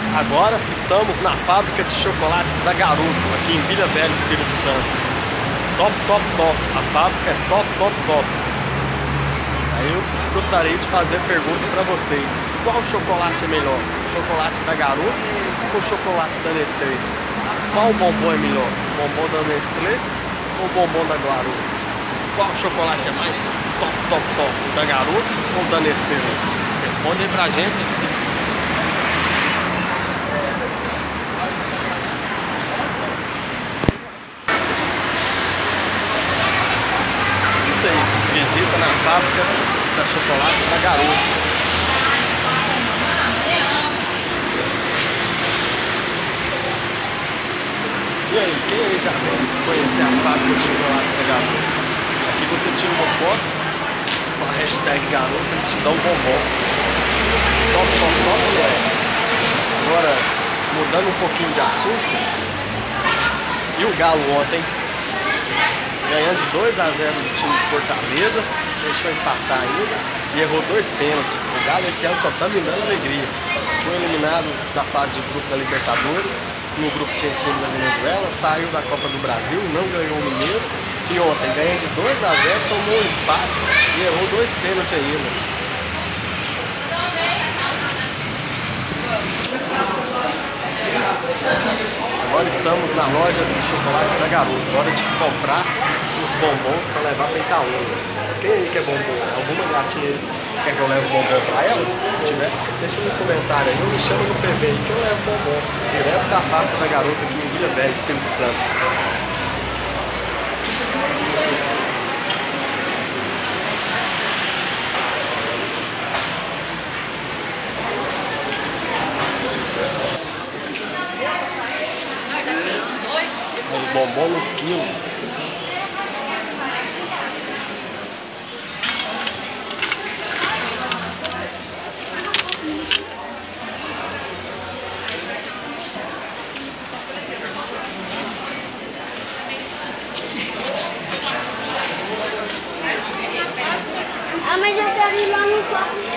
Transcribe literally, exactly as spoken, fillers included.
Agora estamos na fábrica de chocolates da Garoto, aqui em Vila Velha, Espírito Santo. Top, top, top. A fábrica é top, top, top. Aí eu gostaria de fazer a pergunta para vocês: qual chocolate é melhor? O chocolate da Garoto ou o chocolate da Nestlé? Qual bombom é melhor? O bombom da Nestlé ou o bombom da Garoto? Qual chocolate é mais top, top, top? O da Garoto ou da Nestlé? Responde aí pra gente. Isso aí, visita na fábrica da chocolate da Garoto. E aí, quem aí já vem conhecer a fábrica de chocolates da Garoto? Aqui você tira uma foto com a hashtag Garoto, eles te dão um bombom. Top, top, top, moleque. Agora, mudando um pouquinho de assunto, e o Galo ontem ganhando de dois a zero do time de Fortaleza, deixou empatar ainda e errou dois pênaltis. O Galo esse ano só tá me dando alegria. Foi eliminado da fase de grupo da Libertadores, no grupo tinha time da Venezuela, saiu da Copa do Brasil, não ganhou o Mineiro e ontem ganhando de dois a zero, tomou um empate e errou dois pênaltis ainda. Agora estamos na loja de chocolate da Garoto. Hora de comprar os bombons para levar para Itaúna. Quem aí quer bombom? Alguma gatinha aí quer que eu leve bombom para ela? Se tiver, deixa no comentário aí. Eu me chamo no P V aí que eu levo bombom. Direto da fábrica da Garoto aqui em Vila Velha, Espírito Santo. Os bombons nos quilos. Ah, mas eu quero ir lá no quarto.